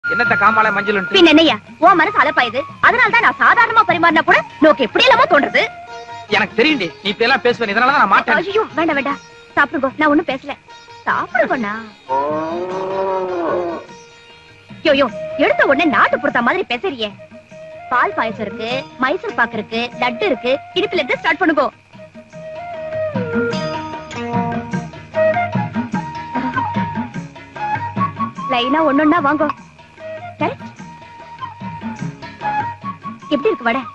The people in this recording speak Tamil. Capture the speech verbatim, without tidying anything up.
என்னத்த காமால மஞ்சள் பின்ன என்னையா உன் மனசு அலப்பாயுது. அதனாலதான் நான் சாதாரணமா பரிமாறினா கூட நோக்கு எப்படி இல்லாம தோன்றது. எனக்கு தெரியுண்டி நீ இப்ப எல்லாம் பேசுவேன். இதனாலதான் நான் மாட்டேன். ஐயோ வேண்டாம் வேண்டாம் சாப்பிடுங்க. நான் ஒண்ணும் பேசல. சாப்பிடுங்கண்ணா. யோயோ எடுத்த உடனே நாட்டு புறத்த மாதிரி பேசுறியே. பால் பாயசம் இருக்கு, மைசூர் பாக்கு இருக்கு, லட்டு இருக்கு. இடுப்புல இருந்து ஸ்டார்ட் பண்ணுங்க. லைனா ஒன்னொன்னா வாங்க. எப்படி இருக்கு வடை?